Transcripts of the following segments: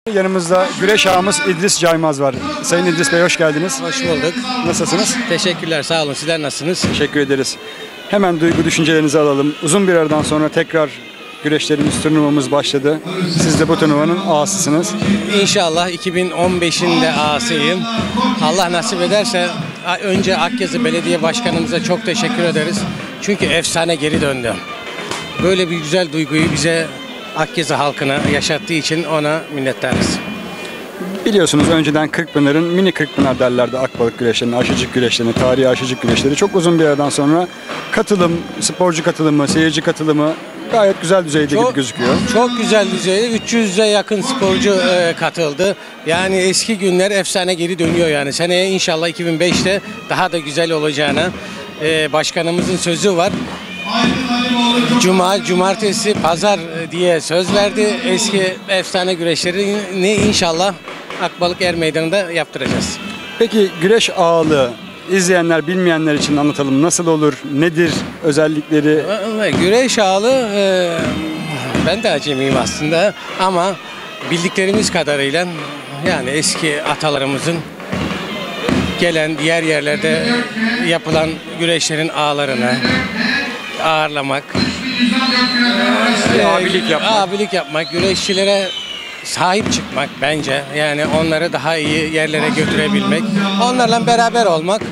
Yanımızda güreş ağamız İdris Caymaz var. Sayın İdris Bey hoş geldiniz. Hoş bulduk. Nasılsınız? Teşekkürler, sağ olun. Sizler nasılsınız? Teşekkür ederiz. Hemen duygu düşüncelerinizi alalım. Uzun bir aradan sonra tekrar güreşlerimiz, turnuvamız başladı. Siz de bu turnuvanın ağasısınız. İnşallah 2015'in de ağasıyım. Allah nasip ederse önce Akyazı Belediye Başkanımıza çok teşekkür ederiz. Çünkü efsane geri döndü. Böyle bir güzel duyguyu bize Akyazı halkına yaşattığı için ona minnettarız. Biliyorsunuz önceden Kırkpınar'ın mini Kırkpınar derlerdi akbalık güreşlerini, aşıcık güreşlerini, tarihi aşıcık güreşleri. Çok uzun bir aradan sonra katılım, sporcu katılımı, seyirci katılımı gayet güzel düzeyde gibi gözüküyor. Çok güzel düzeyde. 300'e yakın sporcu katıldı. Yani eski günler efsane geri dönüyor yani. Seneye inşallah 2005'te daha da güzel olacağına başkanımızın sözü var. Cuma, cumartesi, pazar diye söz verdi. Eski efsane güreşlerini inşallah Akbalık Er Meydanı'nda yaptıracağız. Peki güreş ağalığı izleyenler, bilmeyenler için anlatalım. Nasıl olur, nedir özellikleri? Güreş ağalığı ben de acemiyim aslında ama bildiklerimiz kadarıyla yani eski atalarımızın gelen diğer yerlerde yapılan güreşlerin ağalarını ağırlamak, abilik yapmak, güreşçilere sahip çıkmak bence. Yani onları daha iyi yerlere götürebilmek, onlarla beraber olmak.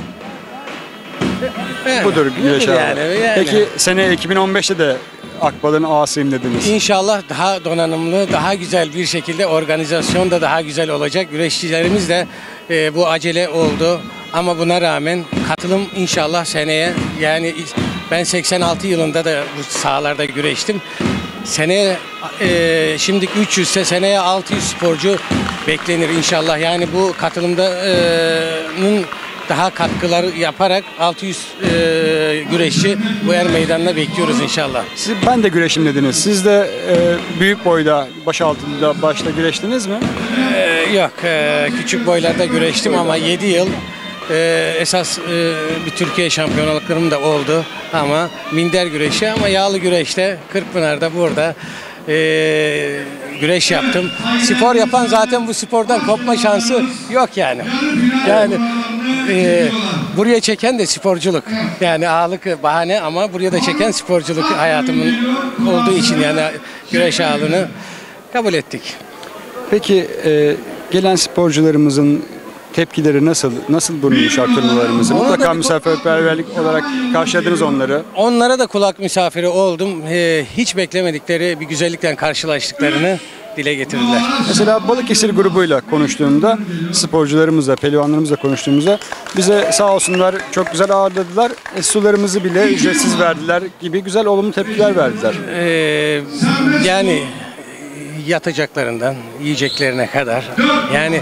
Budur güreş ağalığı. Yani. Peki seneye 2015'te de Akbal'ın ağasıyım dediniz. İnşallah daha donanımlı, daha güzel bir şekilde organizasyon da daha güzel olacak. Güreşçilerimiz de bu acele oldu. Ama buna rağmen katılım inşallah seneye, yani ben 86 yılında da bu sahalarda güreştim. Seneye şimdi 300 ise seneye 600 sporcu beklenir inşallah. Yani bu katılımdanın daha katkıları yaparak 600 güreşçi bu Er Meydanı'na bekliyoruz inşallah. Ben de güreşim dediniz. Siz de büyük boyda, baş altında başta güreştiniz mi? Yok, küçük boylarda güreştim ama 7 yıl esas bir Türkiye şampiyonluklarım da oldu ama minder güreşi, ama yağlı güreşte Kırkpınar'da burada güreş yaptım. Spor yapan zaten bu spordan kopma şansı yok yani. Yani buraya çeken de sporculuk. Yani ağalık bahane ama buraya da çeken sporculuk hayatımın olduğu için yani güreş ağalığını kabul ettik. Peki gelen sporcularımızın tepkileri nasıl bulunmuş turnuvalarımızı? Mutlaka misafirperverlik olarak karşıladınız onları. Onlara da kulak misafiri oldum. Hiç beklemedikleri bir güzellikten karşılaştıklarını dile getirdiler. Mesela Balıkesir grubuyla konuştuğumda, sporcularımızla, pehlivanlarımızla konuştuğumuzda bize sağ olsunlar çok güzel ağırladılar. Sularımızı bile ücretsiz verdiler gibi güzel olumlu tepkiler verdiler. Yani yatacaklarından yiyeceklerine kadar yani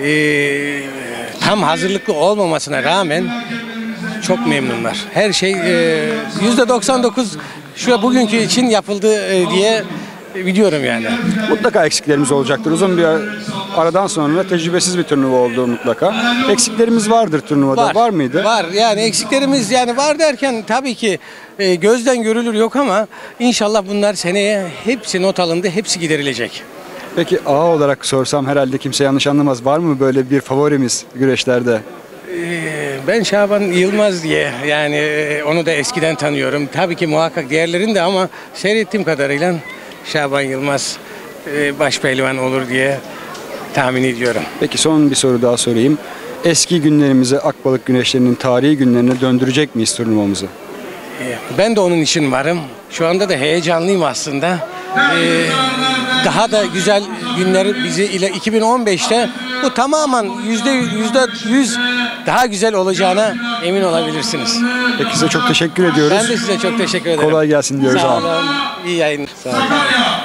tam hazırlıklı olmamasına rağmen çok memnunlar. Her şey %99 şu bugünkü için yapıldı diye biliyorum yani. Mutlaka eksiklerimiz olacaktır. Uzun bir aradan sonra tecrübesiz bir turnuva oldu mutlaka. Eksiklerimiz vardır turnuvada. Var mıydı? Var. Yani eksiklerimiz yani var derken tabii ki gözden görülür yok ama inşallah bunlar seneye hepsi not alındı, hepsi giderilecek. Peki ağa olarak sorsam herhalde kimse yanlış anlamaz. Var mı böyle bir favorimiz güreşlerde? Ben Şaban Yılmaz diye yani onu da eskiden tanıyorum. Tabii ki muhakkak diğerlerini de ama seyrettiğim kadarıyla Şaban Yılmaz baş pehlivan olur diye tahmin ediyorum. Peki son bir soru daha sorayım. Eski günlerimizi, akbalık güreşlerinin tarihi günlerine döndürecek miyiz turnuvamızı? Ben de onun için varım. Şu anda da heyecanlıyım aslında. Daha da güzel günleri bizi ile 2015'te bu tamamen %100 daha güzel olacağına emin olabilirsiniz. Peki size çok teşekkür ediyoruz. Ben de size çok teşekkür ederim. Kolay gelsin diyoruz. Sağ olun. İyi yayınlar. Sağ olun.